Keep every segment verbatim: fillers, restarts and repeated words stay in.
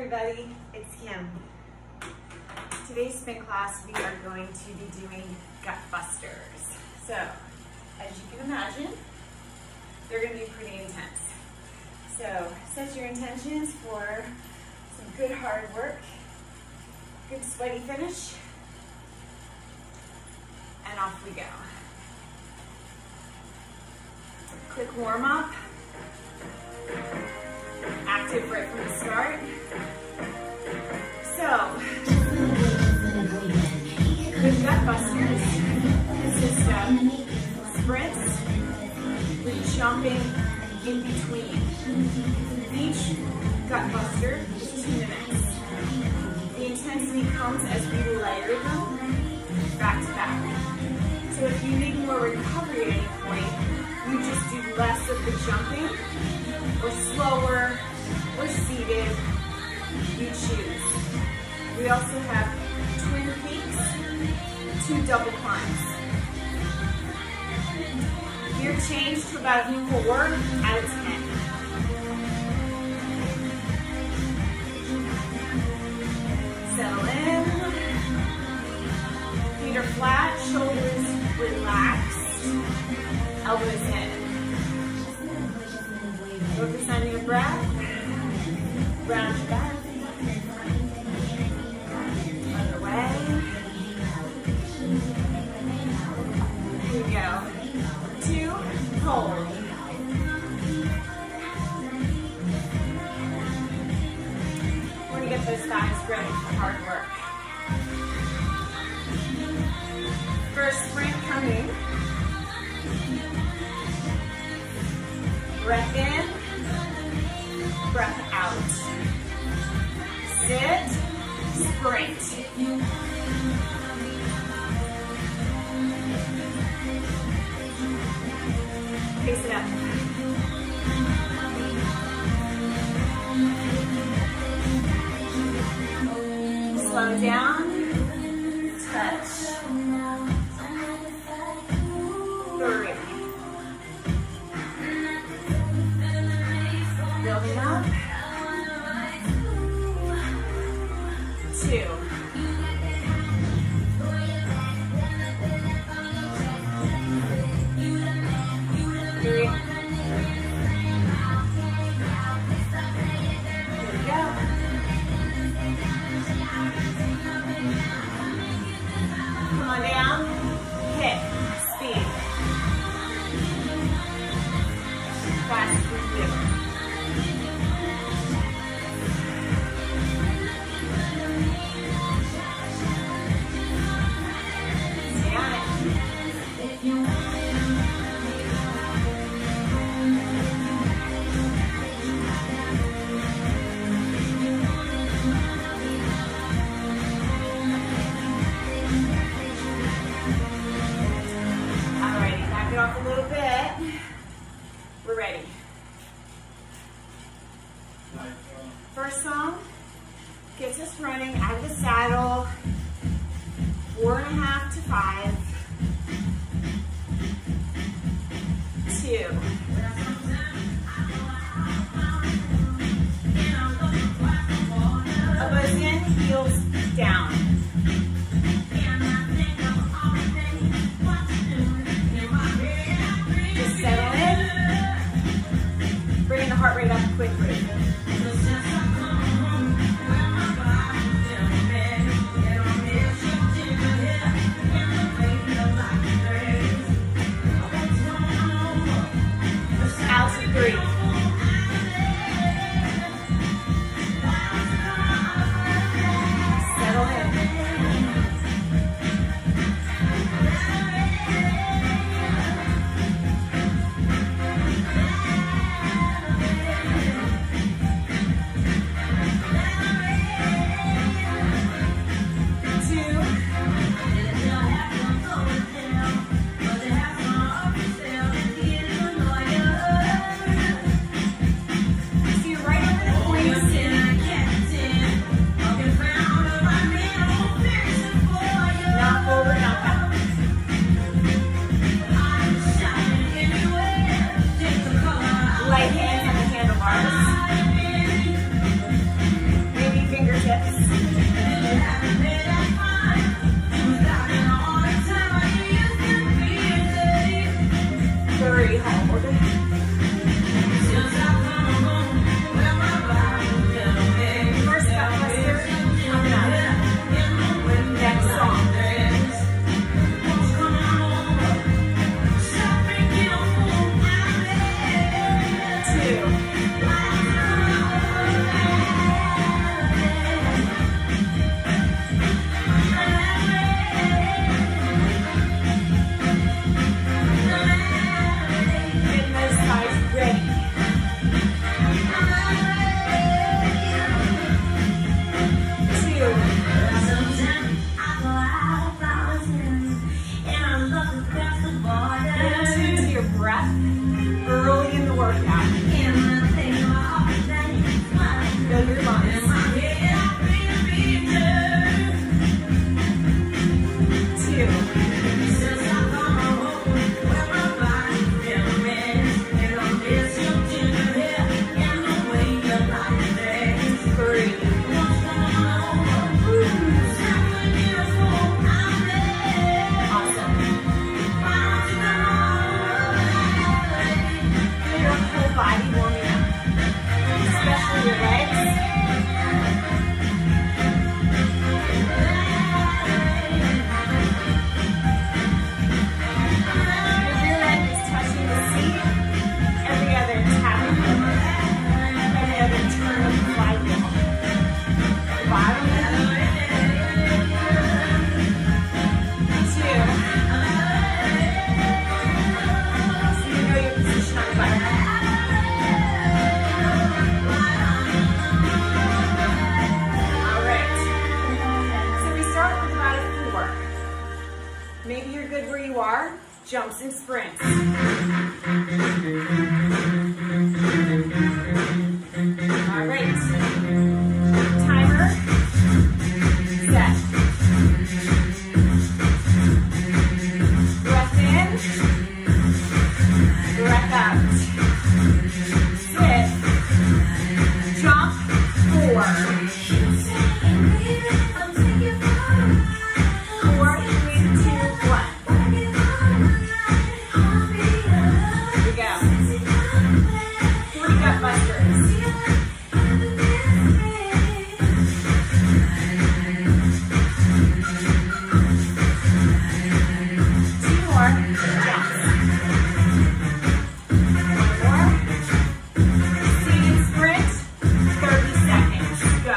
everybody, it's Kim. Today's spin class we are going to be doing gut busters. So, as you can imagine, they're going to be pretty intense. So, set your intentions for some good hard work, good sweaty finish, and off we go. Quick warm up. Active right from the start. So, good gut busters consist of sprints with jumping in between. Each gut buster is two minutes. The intensity comes as we layer them back to back. So if you need more recovery at any point, you just do less of the jumping, or slower, or seated, you choose. We also have twin peaks, two double climbs. Gear change to about four out of ten. Settle in. Feet are flat, shoulders relaxed, elbows in. Focus on your breath. Round your back. Other way. Here we go. Two, hold. We're going to get those thighs ready for hard work. First sprint coming. Breath in. Breath out. Sit, sprint. Pace it up. Slow down. Touch. Three. Building up. Two. Three. Here we go. Come on down. Hit. Speed. Fast for you. Off a little bit. We're ready. First song gets us running out of the saddle. Four and a half to five. Two. Elbows in, heels down. Settle in. Bringing the heart rate up quickly. Out to three. Settle in. jumps and sprints. All right. Timer. Set. Breath in. Breath out. Sit. Jump. Four. Four, three, two, one. Here we go. Three gut busters. Two more jumps. One more. Seated sprint. thirty seconds. Go.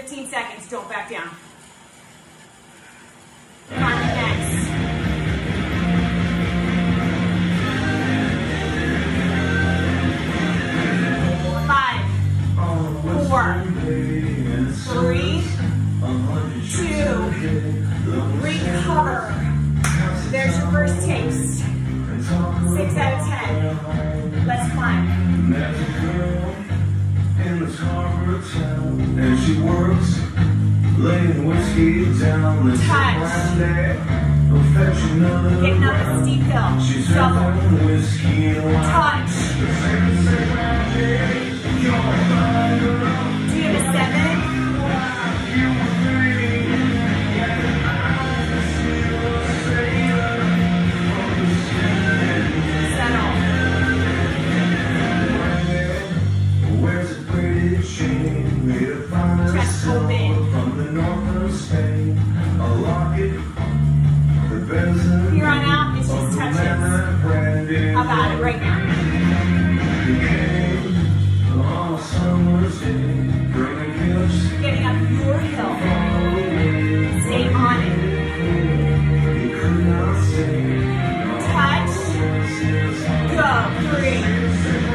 fifteen seconds, don't back down. Come on, next. Five, four, three, two, recover. There's your first taste. Six out of ten. Let's climb. There's a girl in the Scarborough town, and she works laying whiskey down. And touch. One day, will fetch another Getting up a round. steep hill. She's Double. having whiskey and wine. Touch. Do you have a seven? Chest open. From the north of Spain, a locket, the bezel. Here on out, it's just touches. How about it right now? On a summer's day, bringing gifts. Getting up your hill. Stay on it. You could not say. Touch. Go. Three.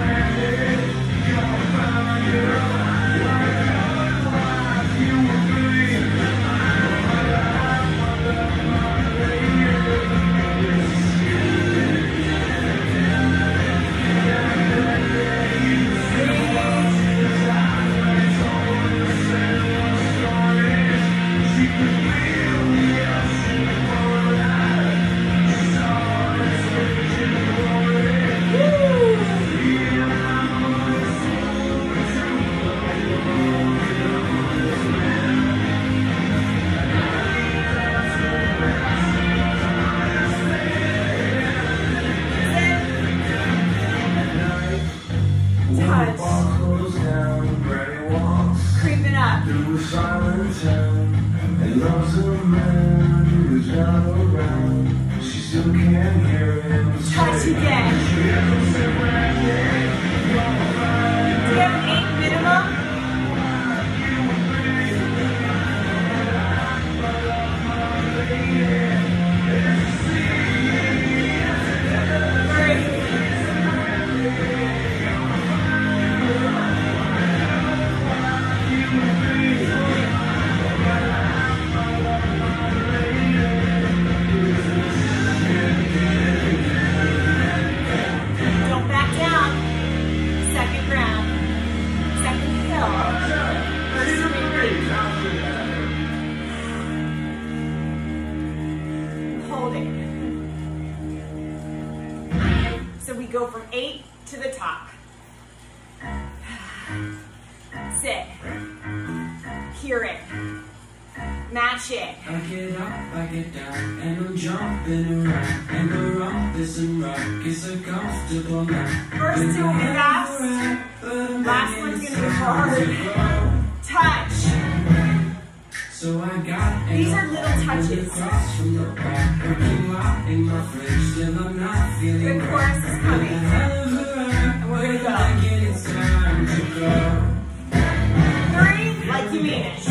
Go from eight to the top. Sit. Hear it. Match it. I get up, I get down, and I'm jumping around. And the rock isn't rock, it's a comfortable now. First two will be fast. Last one's gonna be hard. Touch. So I got These are little touches. From the back, working out in my fridge, still I'm not feeling the chorus is coming. And we're gonna go. It's time to go. Three, like you mean it.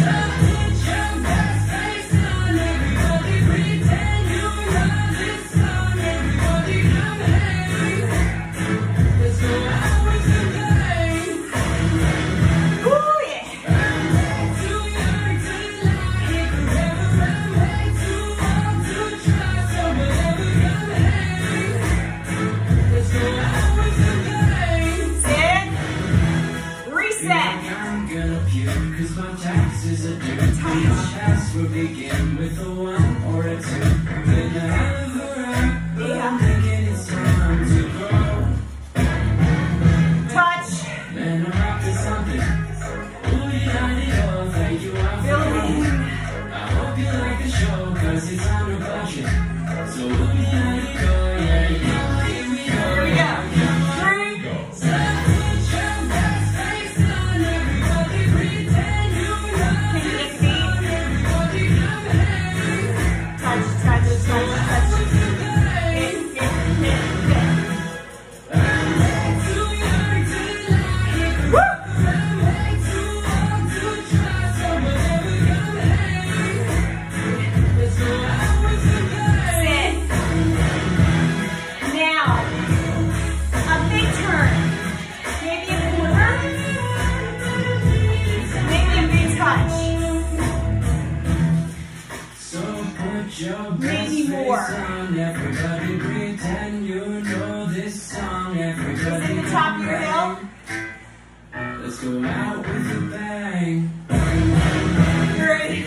Begin with a one or a two. Then a hell of a ride, but I'm thinking it's time to grow. Touch. Man, I'm up to something. Ooh, yeah, it all. Thank you, I'm feeling. I hope you like the show, cause it's on a budget. So ooh, yeah, it all. Yeah, yeah, here we go. Here we go. Three. Go. So put your best face on, everybody pretend you know. Can you get the beat? Touch, touch, touch, touch. four. Everybody pretend you know this song. Everybody Is it the top of your hill? Let's go out with a bang. Three.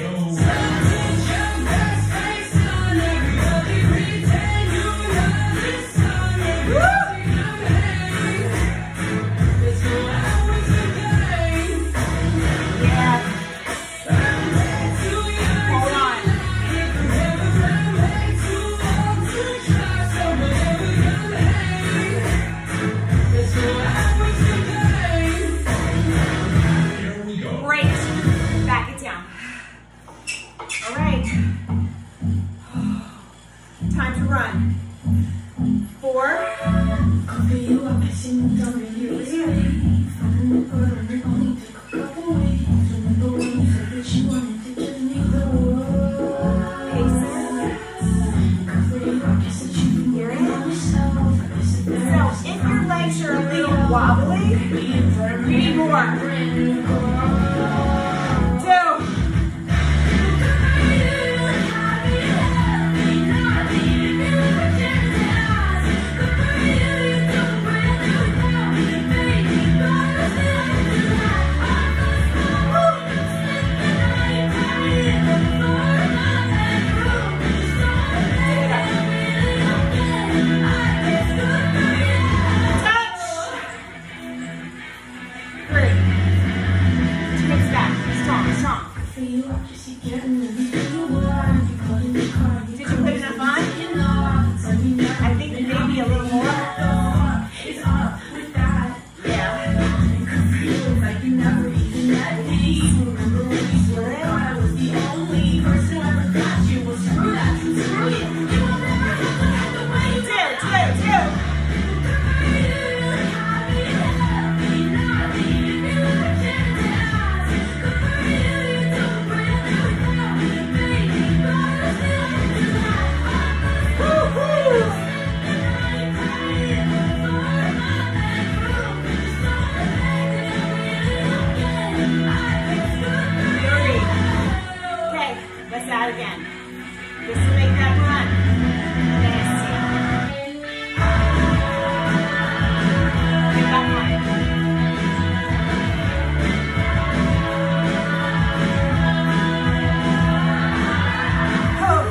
Time to run. Four. So if your legs are a little wobbly, you need more. Two. Again. This will make that run. Yes. Get that one. Oh.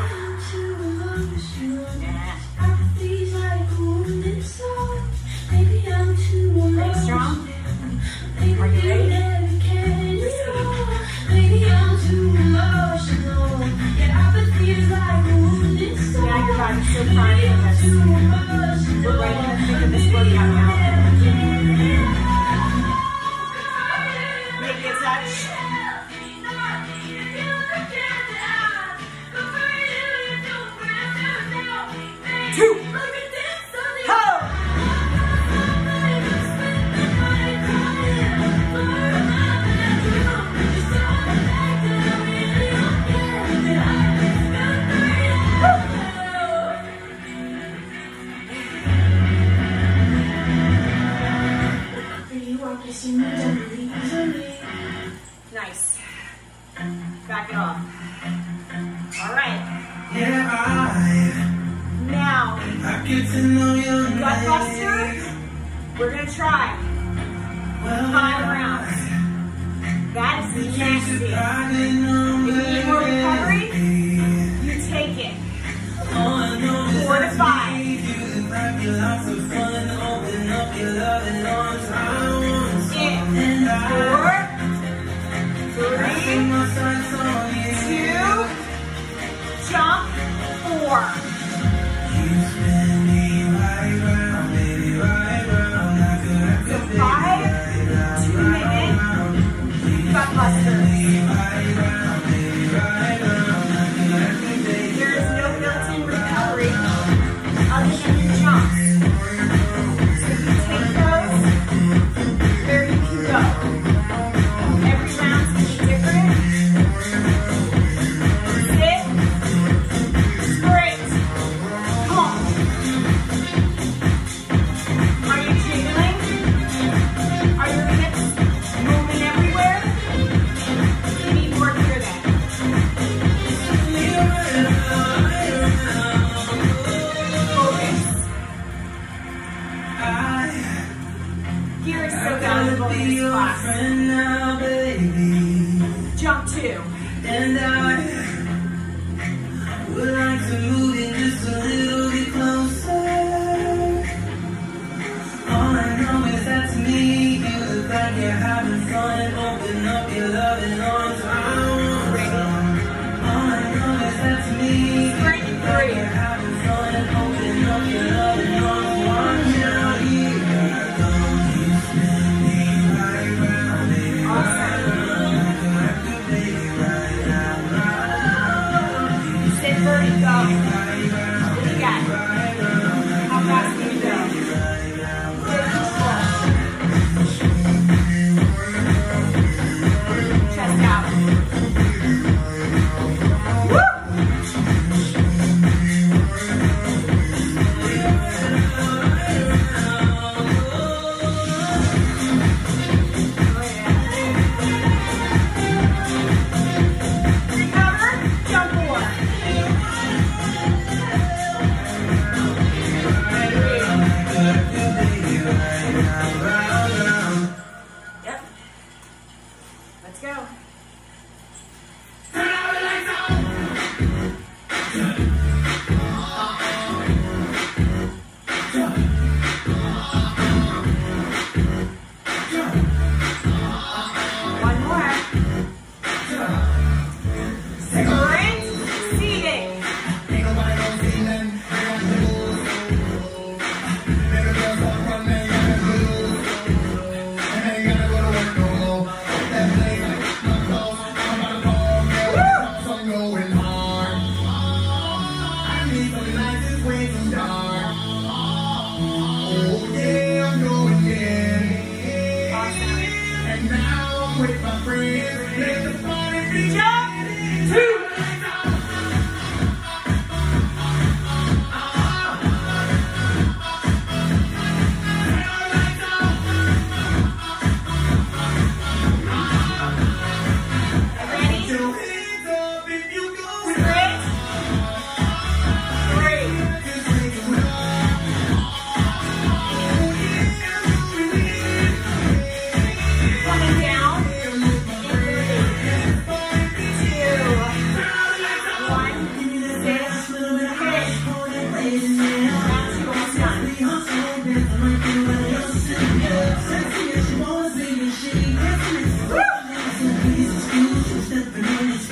Yeah. Are you strong? Are you ready? I'm so proud of this. We're right in the thick of this workout now. Make it touch. Two. Ho! Nice. Back it off. All right. Yeah, I, now, I get to know your gut buster. We're gonna try five rounds. That's nasty. If you need more recovery, you take it. Four to five. In four, three, two, jump, four. So five, two minute gut busters. There is no built-in recovery other than your jumps. So you take those where you can go. Every round's gonna be different. Sit, sprint. jump two. And I would like to move in just a little bit closer. All I know is that to me, you look like you're having fun. Open up your loving arms. All I know is that to me, you look like you're having fun. Open up your loving arms. Watch out, here I come. You spin me right round, baby, right round. Like a baby right now, right now. Sit vertical. What do you got? How fast can you go? Chest out. Woo! Recover, jump four. Yep. Let's go. One more. Sprint, seating. Jump two. Ready? Sprint. Three. Coming down. Woo!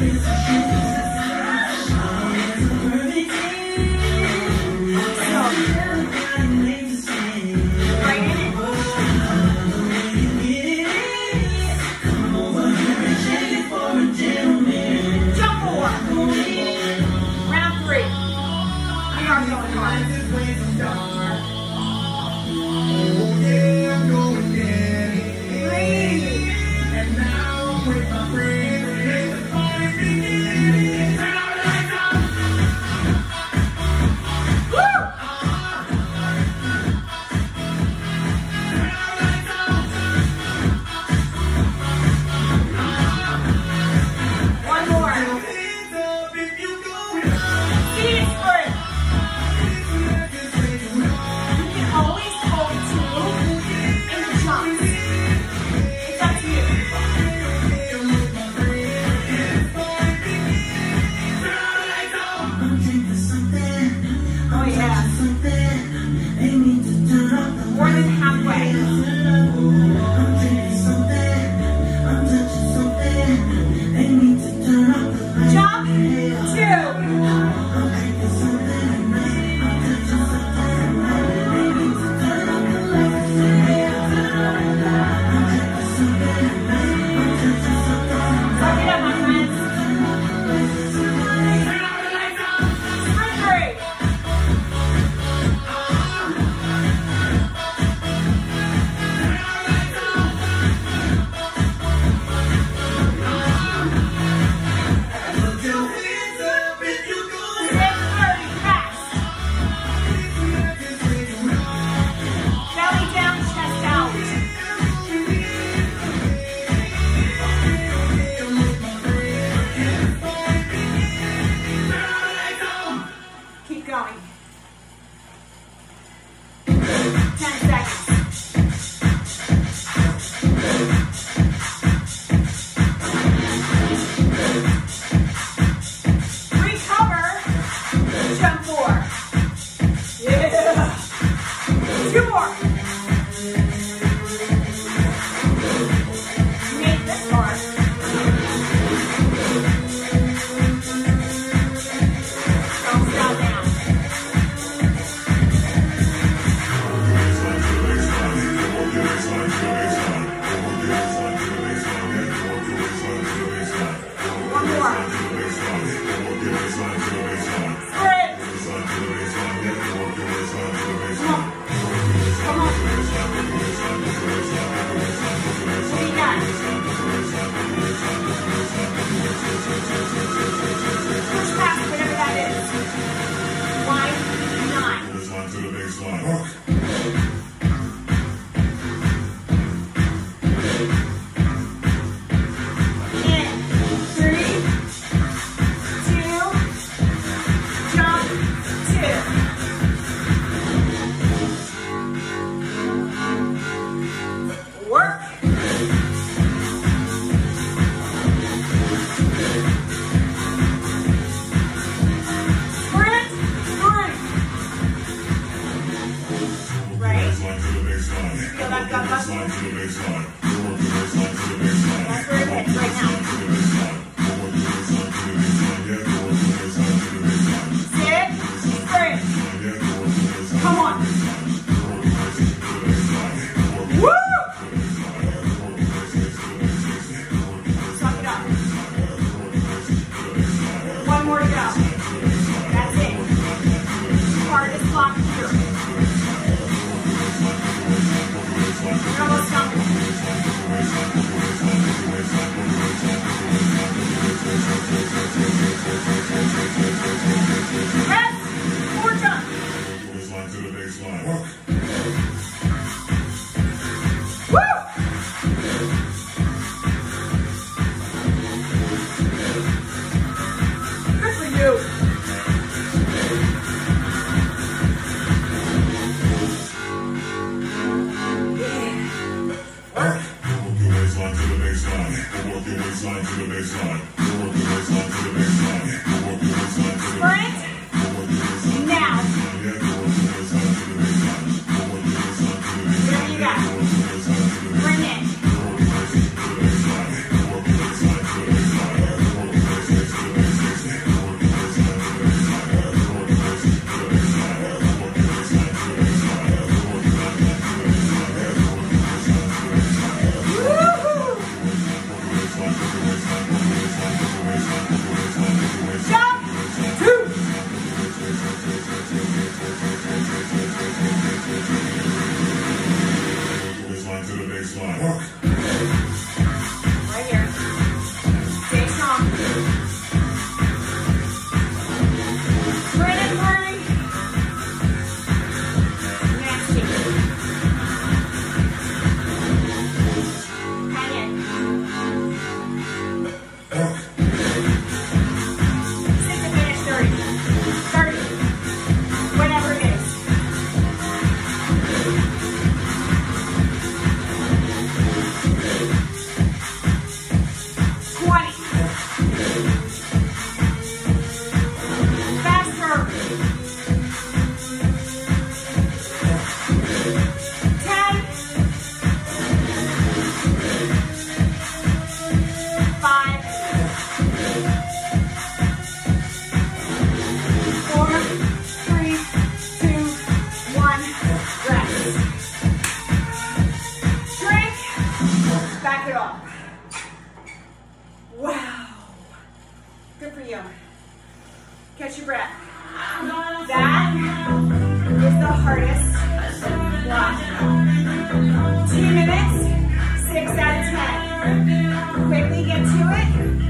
Catch your breath. That is the hardest one. Two minutes, six out of ten. Quickly get to it.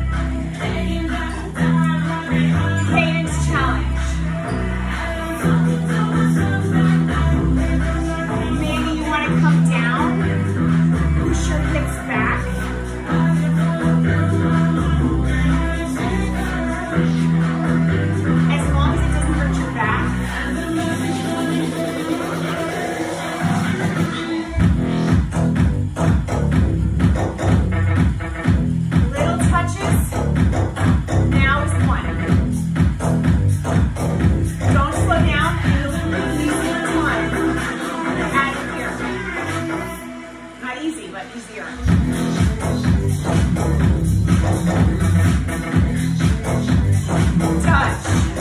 Cadence challenge. Maybe you want to come down, push your hips back. As long as it doesn't hurt your back. Little touches. Now is one. Don't slow down and you'll lose your time. Out of here. Not easy, but easier. Touch.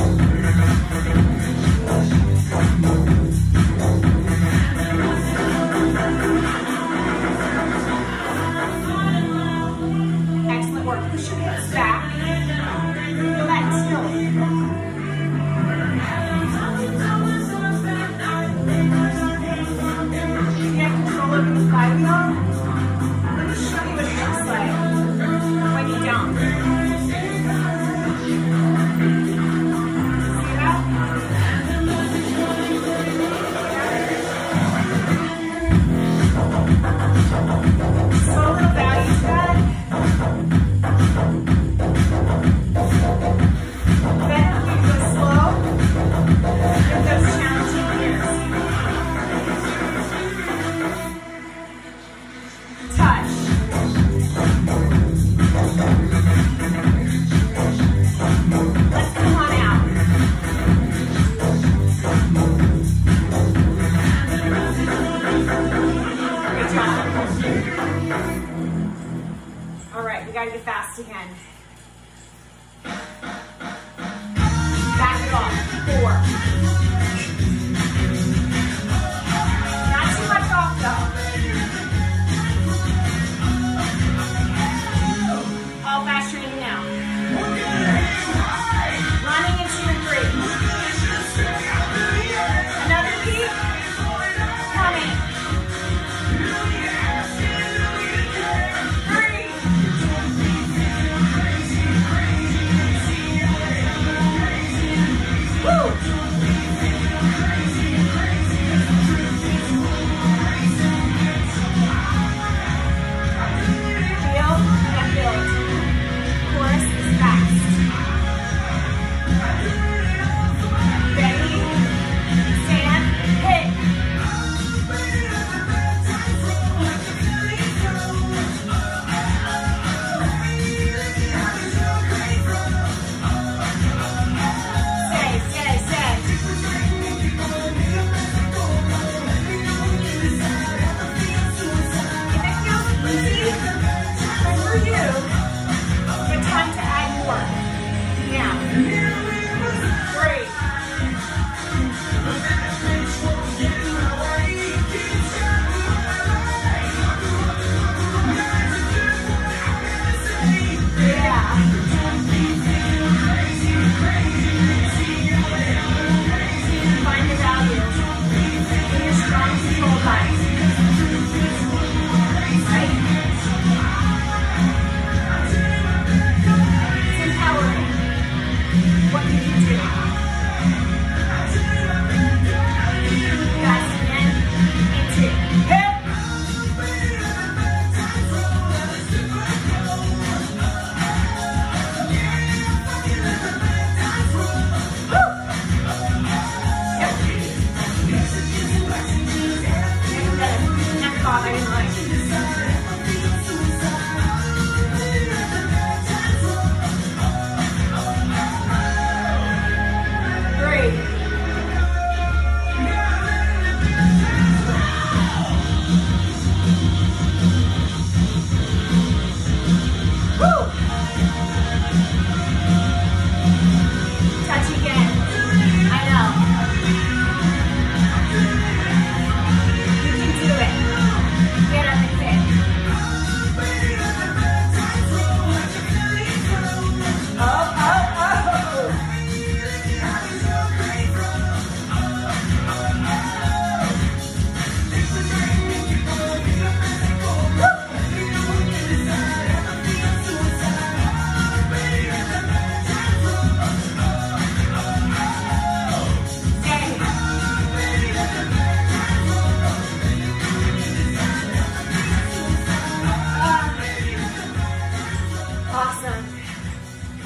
Excellent work. Push your hips back. Feel that still. You have control over the flywheel. Let me show you what it looks like when you don't. See that? So little value to that. Better if you go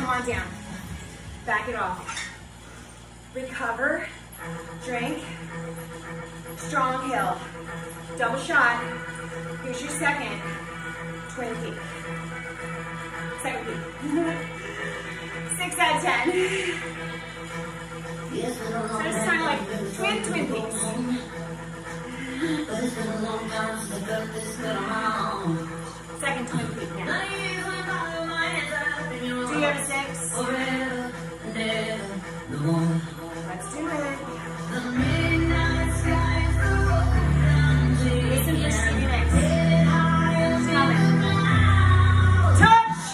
on down. Back it off. Recover. Drink. Strong hill. Double shot. Here's your second. Twin peak. Second peak. Six out of ten. So it's kind of like twin, twin peaks. Second twin peak now. Do you have a six? Let's do it. Listen for Stevie Nicks. Smell it. Touch!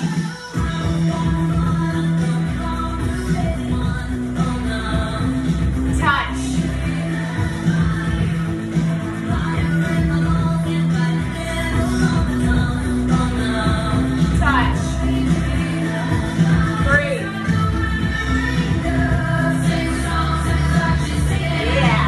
Touch. Touch. Breathe. Yeah.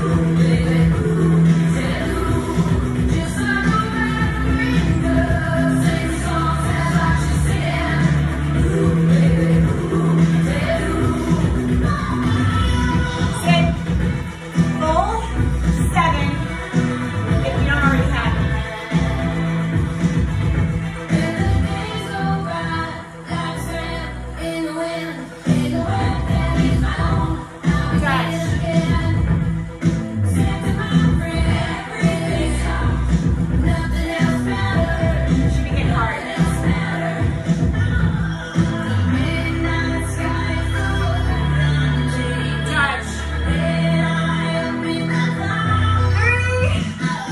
Sit. Full seven if you don't already have it. Should be getting hard. Touch. Three.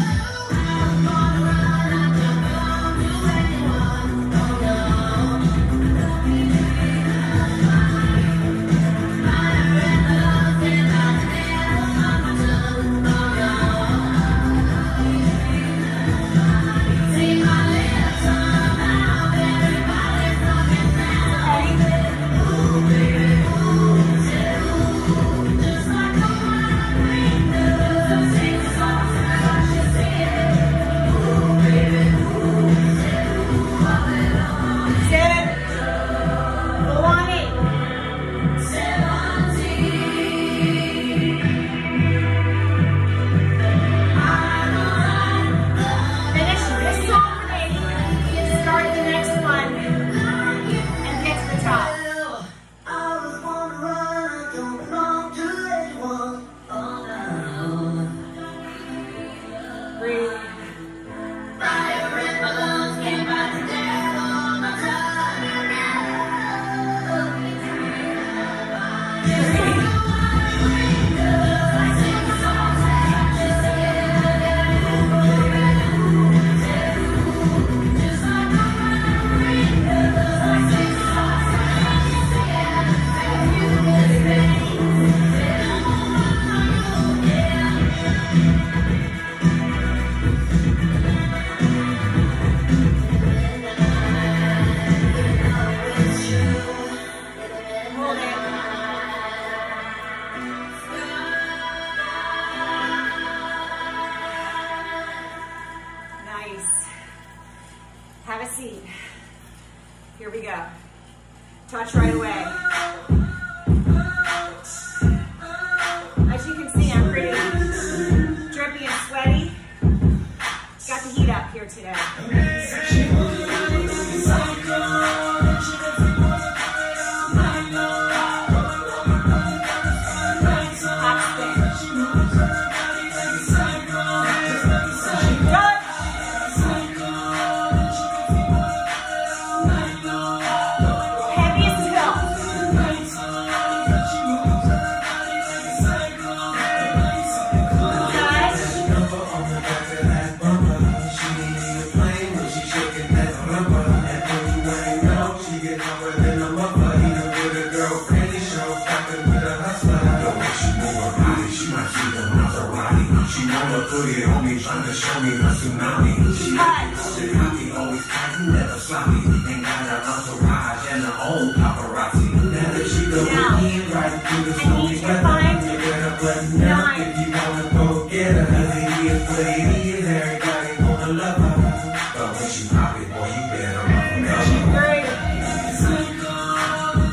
Seven. Full on eight. Finish this song with eight. Start the next one and get to the top. Breathe. Hold it. Nice. Have a seat. Here we go. Touch right away. As you can see, I'm pretty drippy and sweaty. Got the heat up here today. Hot spin. Touch. Heaviest hill. Put it on me, trying to show me my tsunami. She cocky, always cocky, never sloppy. Ain't got her entourage and her own paparazzi. Now that she go in, right through the snowy weather. You better button up if you wanna go get her. Cause it is what it is, everybody gonna love her. But when she pop it, boy, you better run from cover. Three.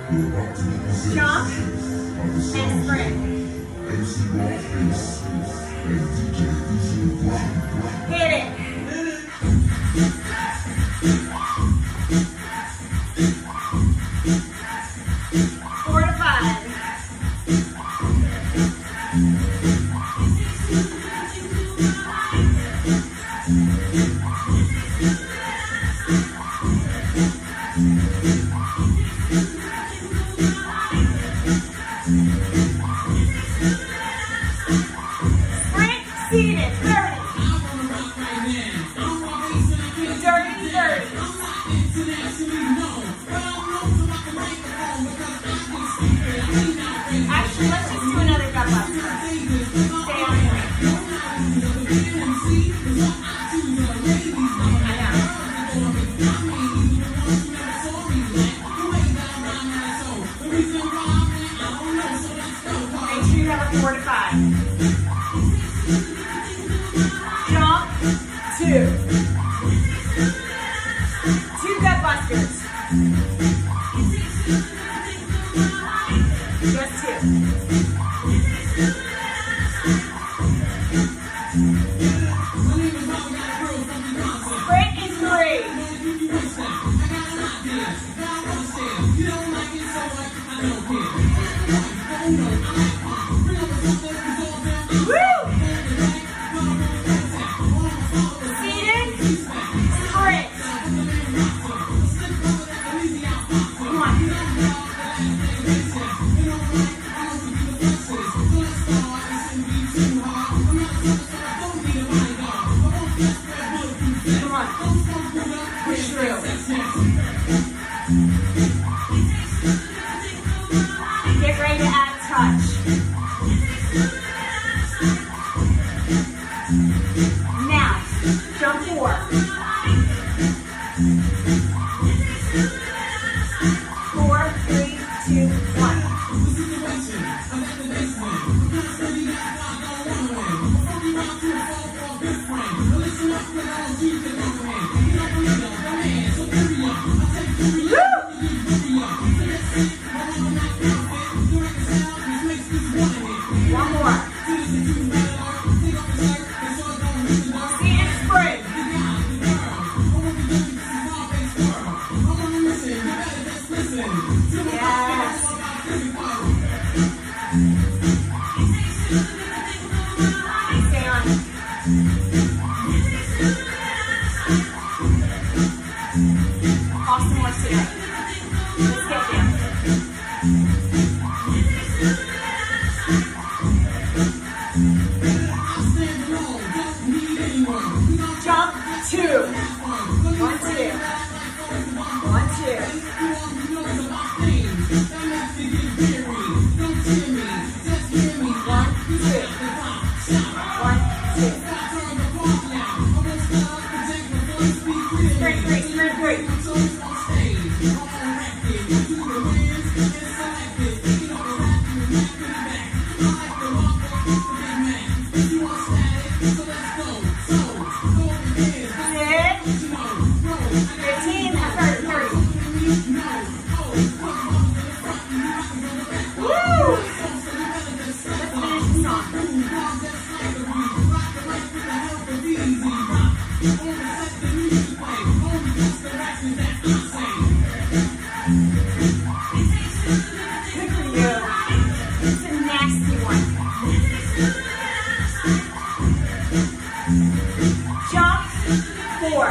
Jump and sprint. Hit it. Four to five. Sprint seated. thirty. Dirty thirty. Actually, let's just do another gut buster. Stay on point. I know. Make sure you have a four to five. Jump, two. Two gut busters. Just two. Sprint is three. Woo! Seated, sprint. Come on. Come on. Push through. Get ready to add touch. Now, jump four. Four, three, two, one. One more. See and sprint. Yes. Stay on. Awesome work today. Let's get there. Jump two. One, two. One, two. One, two. One, two. Sprint three, sprint three. fifteen, thirty, thirty. Woo! Let's finish the song. Good for you. It's a nasty one. Jump four.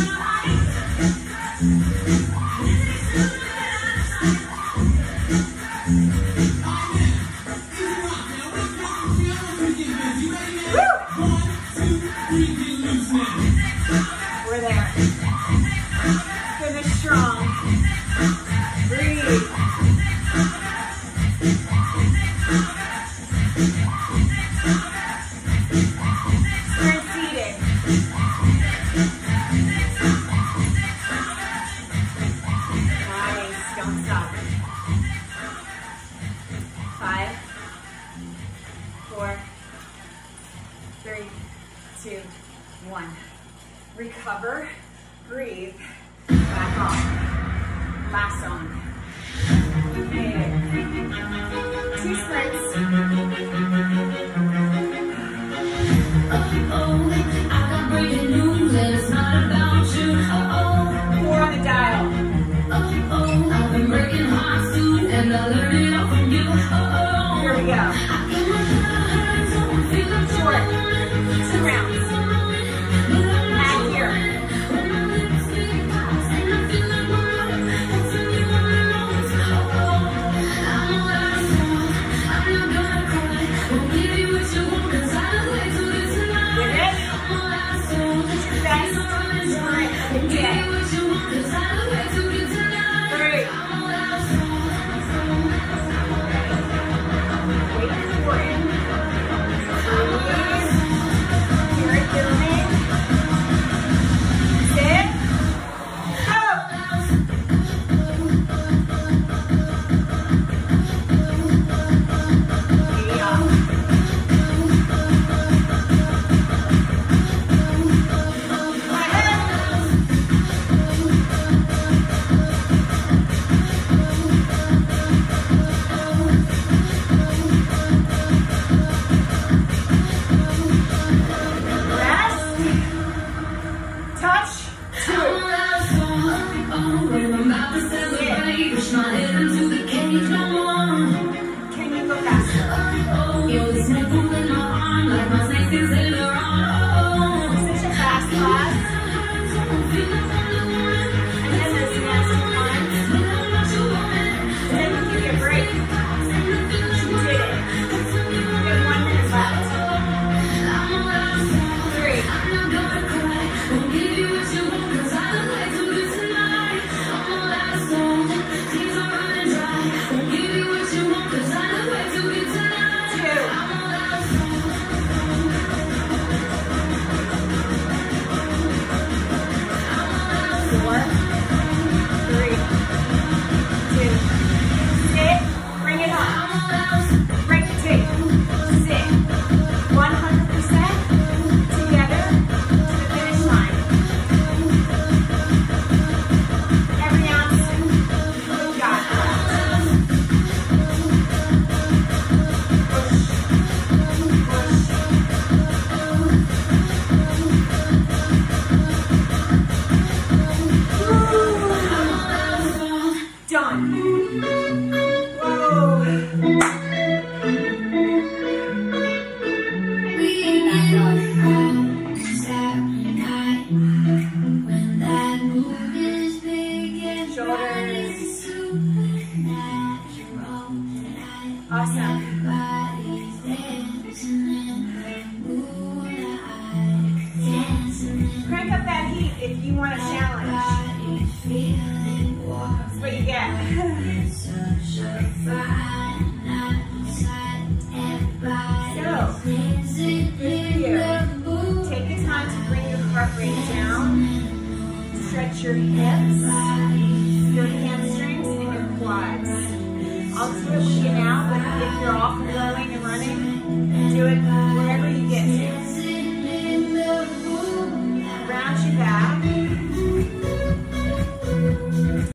We're there. Finish strong. Breathe. Sprint seated. Nice. Don't stop. Five, four, three, two, one. Recover, breathe, back off. Last song. Four on the dial. Here we go. Short. Two rounds. Back here. With it. Put your best grip of the day. Three. Wait for it. You're doing. Sit. Go. Yeah. Can you go faster? Such a fast class. And then there's nasty ones. And then we'll give you a break. You did it. You have one minute left. Three. Four, three, two, sit, bring it on, break the tape, sit, one hundred percent together to the finish line. Every ounce you got. Push, push. Done. Whoa. Shoulders. Awesome. Crank up that heat if you want a challenge. That's what you get. So, good for you. Take the time to bring your heart rate down. Stretch your hips, your hamstrings, and your quads. I'll do it with you now, but if you're off rowing and running, do it wherever you get to. Round your back.